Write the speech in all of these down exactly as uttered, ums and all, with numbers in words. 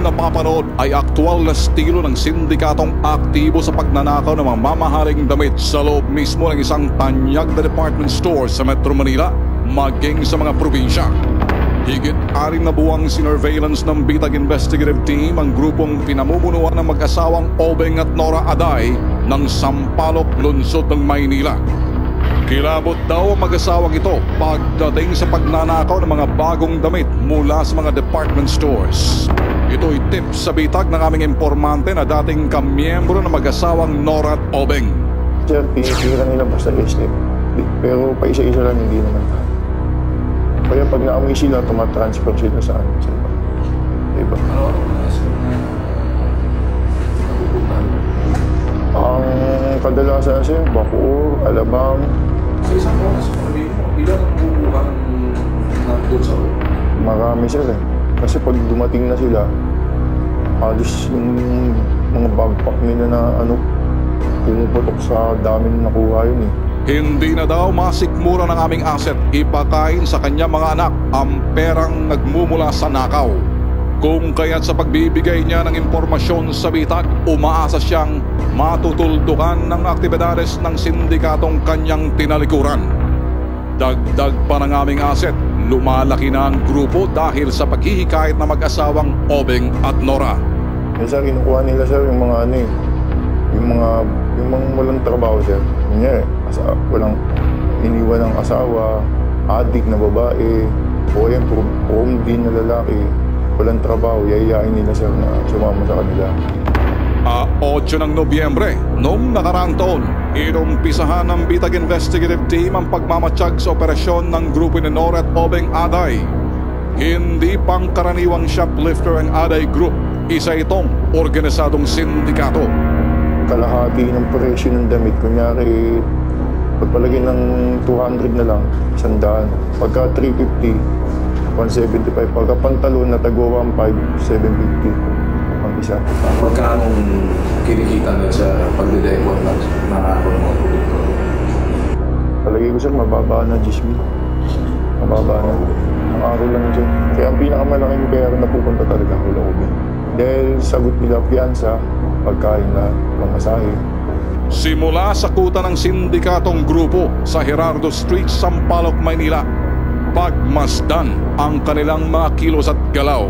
inyong napapanood ay aktwal na estilo ng sindikatong aktibo sa pagnanakaw ng mga mamahaling damit sa loob mismo ng isang tanyag na department store sa Metro Manila, maging sa mga probinsya. Higit anim na buwang sinurveillance ng Bitag Investigative Team ang grupong pinamumunuan ng mag-asawang Obeng at Nora Aday ng Sampaloc, lungsod ng Maynila. Kilabot daw ang mag-asawang ito pagdating sa pagnanakaw ng mga bagong damit mula sa mga department stores. Ito'y tip sa bitag ng aming informante na dating kamiyembro ng mag-asawang Nora at Obeng. Sir, tinitira nila basta S-Step. Pero pa isa-isa lang, hindi naman tayo. Kaya pag naamoy sila, tumatransfer sila sa amin. Sir. Diba? Ang kadalasan sir, Bacoor, Alabang. Sa isang oras, sabihin mo, ilan ang bubuhan ng doon sa loob? Marami sir eh. Kasi pag dumating na sila, halos yung mga backpack nila na ano, pumuputok sa dami na nakuha yun eh. Hindi na daw masikmura ng aming asset ipakain sa kanya mga anak ang perang nagmumula sa nakaw. Kung kaya't sa pagbibigay niya ng impormasyon sa bitag, umaasa siyang matutuldukan ng aktibidades ng sindikatong kanyang tinalikuran. Dagdag pa ng aming asset, lumalaki na ang grupo dahil sa paghihikayat na mag-asawang Obeng at Nora. Eh sir, kinukuha nila sir yung mga ano eh, yung mga, yung mga walang trabaho sir. Kunya eh, asa, walang iniwan ng asawa, adik na babae, o yan, prom din na lalaki. Walang trabaho, yayayain nila sir na sumama sa kanila. A otso ng Nobyembre, noong nakaraang taon, inumpisahan ng Bitag Investigative Team ang pagmamatsyag sa operasyon ng grupo ni Nora at Obeng Aday. Hindi pangkaraniwang shoplifter ang Aday Group, isa itong organisadong sindikato. Kalahati ng presyo ng damit, kunyari pagpalagay ng two hundred na lang, sandaan. Pagka three fifty, one seventy-five. Pagka pantalon na tagwa one five, seven fifty. Ang isa. Magkano kinikita nila sa pagdedepot ng mga mga produkto? Palagay ko sir, mababa na ten mil. Mababa na. Ang araw lang sir. Kaya ang pinakamalaking pera na pupunta talaga ko lang ubi. Dahil sagot nila piyansa, pagkain na, pamasahe. Simula sa kuta ng sindikatong grupo sa Gerardo Street, Sampaloc, Maynila, pagmasdan ang kanilang mga kilos at galaw.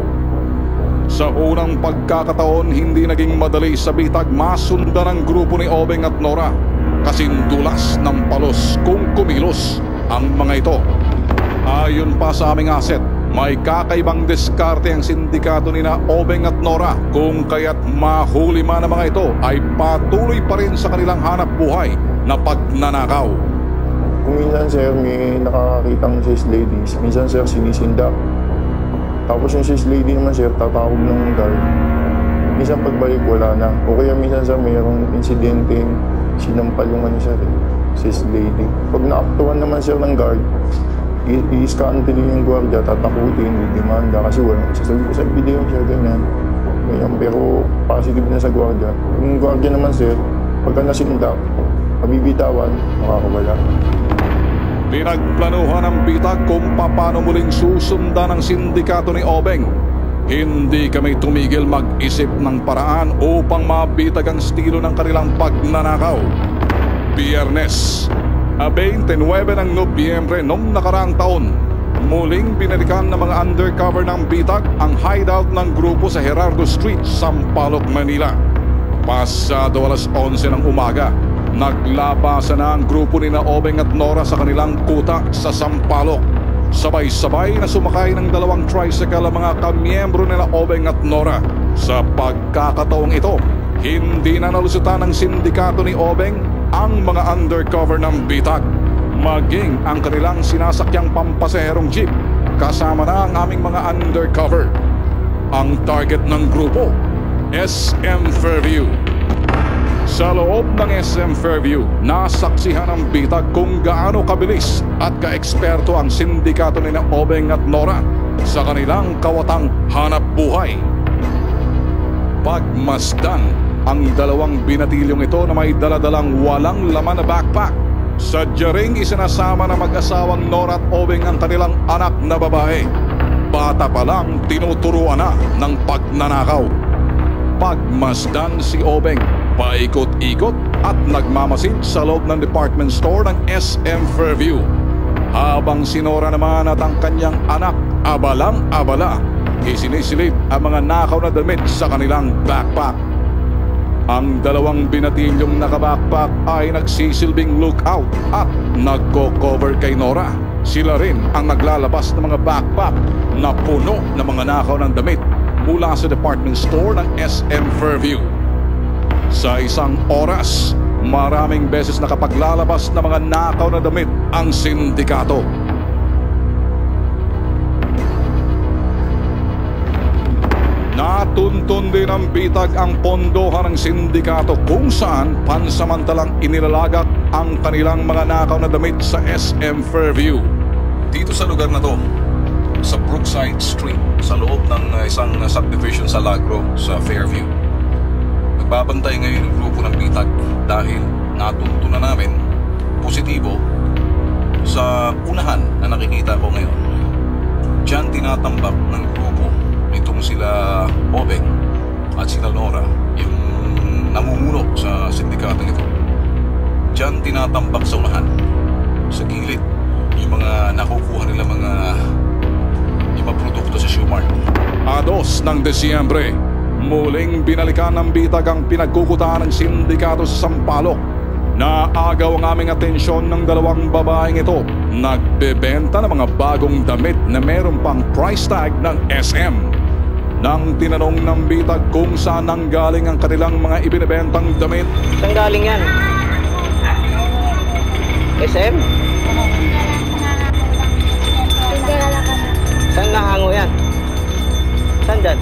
Sa unang pagkakataon, hindi naging madali sa bitag masundan ang grupo ni Obeng at Nora. Kasindulas ng palos kung kumilos ang mga ito. Ayon pa sa aming asset, may kakaibang diskarte ang sindikato ni na Obeng at Nora, kung kaya't mahuli man ang mga ito ay patuloy pa rin sa kanilang hanap buhay na pagnanakaw. Kung minsan sir, may nakakitang sis ladies, minsan sir sinisindak. Tapos yung sis lady naman sir, tatawag ng guard. Minsan pagbalik wala na. O kaya minsan sir, mayroong insidente, sinampal yung ano sir, sis lady. Pag naaktuhan naman sir ng guard, i-scan din yung guardia, tatakutin, demanda kasi wala. Sasabi ko sa video siya, ganyan. Ganyan, pero positive na sa guardia. Yung guardia naman sir, pagka nasindak, mabibitawan, makakawala. Pinagplanuhan ng bitag kung paano muling susundan ang sindikato ni Obeng. Hindi kami tumigil mag-isip ng paraan upang mabitag ang estilo ng kanilang pagnanakaw. Biyernes, twenty-nine ng Nobyembre noong nakaraang taon, muling binalikan ng mga undercover ng bitag ang hideout ng grupo sa Gerardo Street, Sampaloc, Manila. Pasado alas eleven ng umaga, naglabasan na ang grupo ni na Obeng at Nora sa kanilang kuta sa Sampaloc. Sabay-sabay na sumakay ng dalawang tricycle ang mga kamiyembro nila Obeng at Nora. Sa pagkakataong ito, hindi na nalusutan ng sindikato ni Obeng ang mga undercover ng bitag, maging ang kanilang sinasakyang pampasaherong jeep. Kasama na ang aming mga undercover. Ang target ng grupo, S M Fairview. Sa loob ng S M Fairview, nasaksihan ng bitag kung gaano kabilis at ka-eksperto ang sindikato ni na Obeng at Nora sa kanilang kawatang hanap buhay. Pagmasdan ang dalawang binatilyong ito na may daladalang walang laman na backpack. Sadya ring isinasama na mag-asawang Nora at Obeng ang kanilang anak na babae. bata pa lang tinuturuan na ng pagnanakaw. Pagmasdan si Obeng, paikot-ikot at nagmamasid sa loob ng department store ng S M Fairview. Habang si Nora naman at ang kanyang anak abalang-abala, isinisilip ang mga nakaw na damit sa kanilang backpack. Ang dalawang binatilyong nakabackpack ay nagsisilbing lookout at nagko-cover kay Nora. Sila rin ang naglalabas ng mga backpack na puno ng mga nakaw ng damit mula sa department store ng S M Fairview. Sa isang oras, maraming beses nakapaglalabas ng mga nakaw na damit ang sindikato. Natuntun din ng bitag ang pondohan ng sindikato kung saan pansamantalang inilalagak ang kanilang mga nakaw na damit sa S M Fairview. Dito sa lugar na to, sa Brookside Street, sa loob ng uh, isang uh, subdivision sa Lagro, sa Fairview. Nagbabantay ngayon yung grupo ng bitag dahil natuntun na namin positibo sa unahan na nakikita ko ngayon. Diyan tinatambak ng grupo itong sila Obeng at sila Nora, yung namumuno sa sindikato nito. Diyan tinatambak sa unahan, sa gilid, yung mga nakukuha nila mga iba produkto sa Shoemart. Ados ng Desyembre, muling binalikan ng bitag ang pinagkukutaan ng sindikato sa Sampaloc. Naagaw ang aming atensyon ng dalawang babaeng ito. Nagbebenta ng mga bagong damit na meron pang price tag ng S M. Nang tinanong ng bitag kung saan nanggaling ang kanilang mga ibinebentang damit. Saan galing yan? S M? Saan nahango yan? Saan dyan?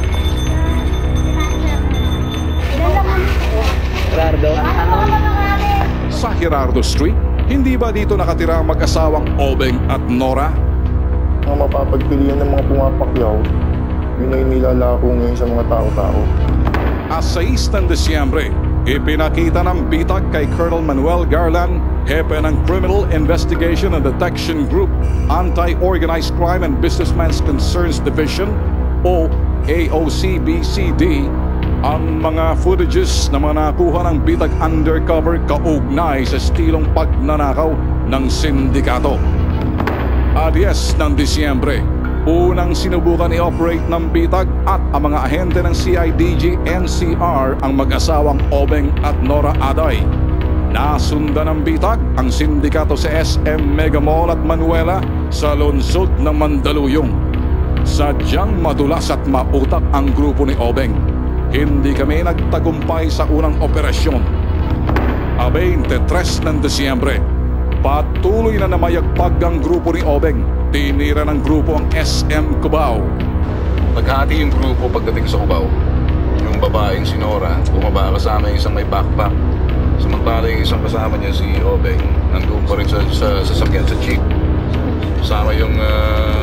Gerardo? Sa Gerardo Street, hindi ba dito nakatira ang mag-asawang Obeng at Nora? Ang mapapagpilian ng mga pumapakyaw, yun ay nilalako ngayon sa mga tao-tao. Asais ng Desyembre, ipinakita ng bitag kay Colonel Manuel Garland, hepe ng Criminal Investigation and Detection Group, Anti-Organized Crime and Businessmen's Concerns Division o A O C B C D, ang mga footages na mga nakuha ng bitag undercover kaugnay sa estilong pagnanakaw ng sindikato. Adyes ng Disyembre, unang sinubukan i-operate ng bitag at ang mga ahente ng C I D G N C R ang mag-asawang Obeng at Nora Aday. Nasundan ng bitag ang sindikato sa S M Mega Mall at Manuela sa lungsod ng Mandaluyong. Sadyang madulas at mautak ang grupo ni Obeng. Hindi kami nagtagumpay sa unang operasyon. twenty-three ng Desyembre, patuloy na namayagpag ang grupo ni Obeng. Tinira ng grupo ang S M Cubao. Naghati yung grupo pagdating sa Cubao. Yung babaeng si Nora, bumaba kasama yung isang may backpack. Samantala yung isang kasama niya si Obeng, nandun pa rin sa, sa sasakyan sa jeep. Kasama yung uh,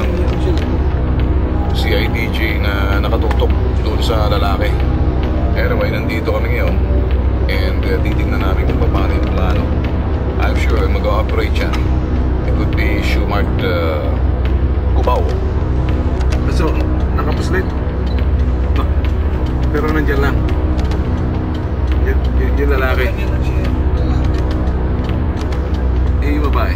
C I D G na nakatutok doon sa lalaki. Anyway, nandito kami ngayon and uh, titignan namin kung paano yung plano. I'm sure mag-ooperate yan. It could be Shoemart uh, Cubao. So, nakapuslit. No. Pero nandyan lang. Y- y- yung lalaki. Eh, yung babae.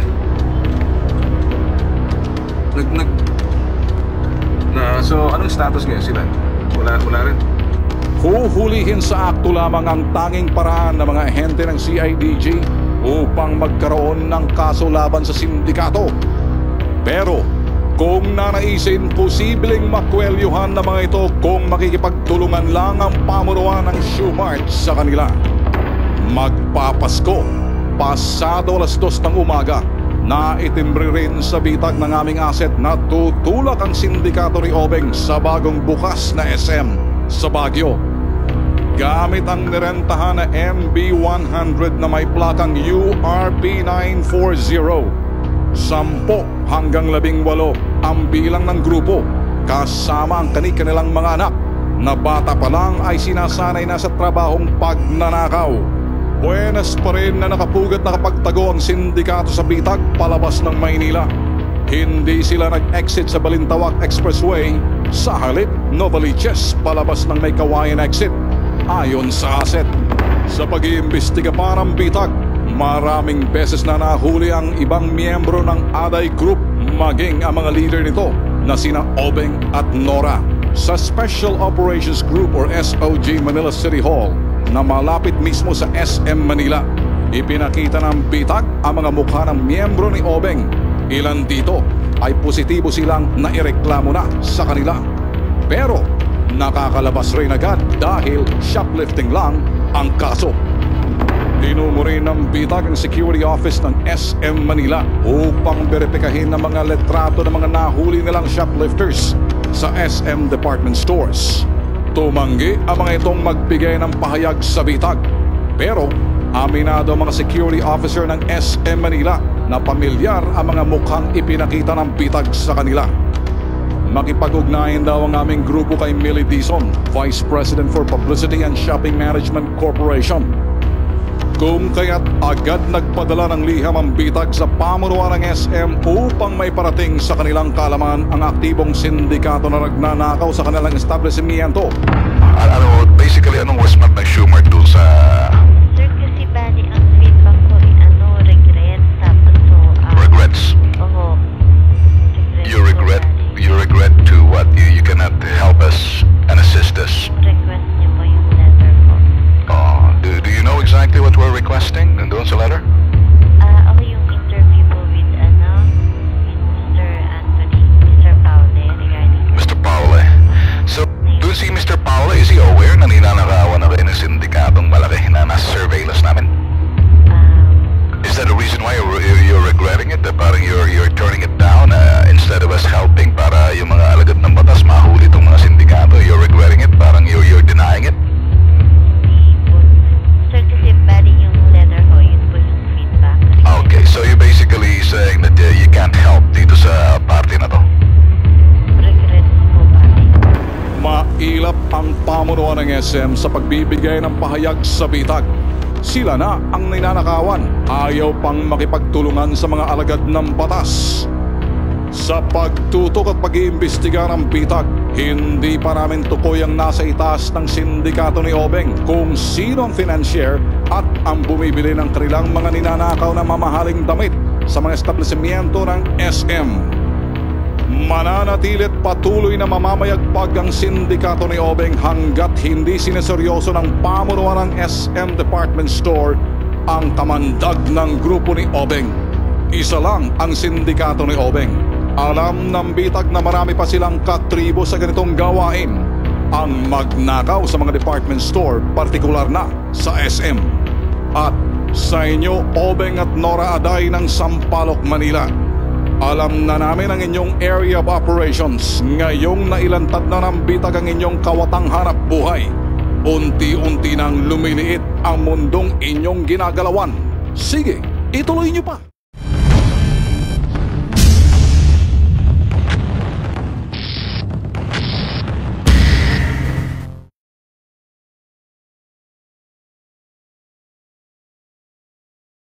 Nag, nag, na, so, anong status ngayon sila? Wala, wala rin. Huhulihin sa akto lamang ang tanging paraan ng mga ahente ng C I D G upang magkaroon ng kaso laban sa sindikato. Pero kung nanaisin, posibleng makwelyuhan ng mga ito kung makikipagtulungan lang ang pamunuan ng Shoemart sa kanila. Magpapasko, pasado alas dos ng umaga, na itimbre rin sa bitag ng aming asset na tutulak ang sindikato ni Obeng sa bagong bukas na S M sa Baguio. Gamit ang nirentahan na M B one hundred na may plakang U R P nine forty. Sampo hanggang labing walo ang bilang ng grupo, kasama ang kani-kanilang mga anak na bata pa lang ay sinasanay na sa trabahong pagnanakaw. Buenas pa rin na nakapugat na kapagtago ang sindikato sa bitag palabas ng Maynila. Hindi sila nag-exit sa Balintawak Expressway Sa halip, Novaliches palabas ng may kawayan exit. Ayon sa asset, sa pag-iimbestiga pa ng bitag, maraming beses na nahuli ang ibang miyembro ng Aday Group, maging ang mga leader nito na sina Obeng at Nora. Sa Special Operations Group or S O G Manila City Hall na malapit mismo sa S M Manila, ipinakita ng bitag ang mga mukha ng miyembro ni Obeng. Ilan dito ay positibo silang naireklamo na sa kanila. Pero nakakalabas rin agad dahil shoplifting lang ang kaso. Tinungo rin ng bitag ang security office ng S M Manila upang beripikahin ng mga letrato ng mga nahuli nilang shoplifters sa S M department stores. Tumanggi ang mga itong magbigay ng pahayag sa bitag. Pero aminado ang mga security officer ng S M Manila na pamilyar ang mga mukhang ipinakita ng bitag sa kanila. Makipag-ugnayan daw ang aming grupo kay Millie Dizon, Vice President for Publicity and Shopping Management Corporation. Kung kaya't agad nagpadala ng liham ang bitag sa pamunuan ng S M upang may parating sa kanilang kalaman ang aktibong sindikato na nagnanakaw sa kanilang establishmento. Ano, basically, anong wasmat ng Schumer doon sa... Sir, kasi bali ang feedback ko ay ano, regret. Tapos so, ah... Regrets? Oo. Regret You po, regret? bali. You regret to what? You, you cannot help us and assist us? Request niyo po yung letter po. Oh, do, do you know exactly what we're requesting doon sa letter? Ah, ako yung interview po with, ano, with Mister Anthony, Mister Paule regarding... Mister Paule. So, doon si Mister Paule, is he aware na ninanakawan na kayo ng sindikatong malaki na nasa surveillance namin? Um, Is that the reason why you're, you're, you're regretting it? That parang you're, you're turning it down uh, instead of us helping para yung mga alagad ng batas mahuli itong mga sindikato? You're regretting it? Parang you're, you're denying it? hindi po. Sir, kasi bali yung letter ko, yun po yung feedback. Okay, so you're basically saying that uh, you can't help dito sa party na to? Regret po, bali. Mailap ang pamunuan ng S M sa pagbibigay ng pahayag sa bitag. Sila na ang ninanakawan, ayaw pang makipagtulungan sa mga alagad ng batas. Sa pagtutok at pag-iimbestiga ng bitag, hindi pa namin tukoy ang nasa itaas ng sindikato ni Obeng kung sino ang financier at ang bumibili ng kanilang mga ninanakaw na mamahaling damit sa mga establishmento ng S M. Mananatilit patuloy na mamamayagpag ang sindikato ni Obeng hanggat hindi sineseryoso ng pamunuan ng S M Department Store ang kamandag ng grupo ni Obeng. Isa lang ang sindikato ni Obeng. Alam ng bitag na marami pa silang katribo sa ganitong gawain, ang magnakaw sa mga department store, partikular na sa S M. At sa inyo, Obeng at Nora Aday ng Sampaloc, Manila, alam na namin ang inyong area of operations. Ngayong nailantad na ng bitag ang inyong kawatang hanap buhay. Unti-unti nang lumiliit ang mundong inyong ginagalawan. Sige, ituloy niyo pa.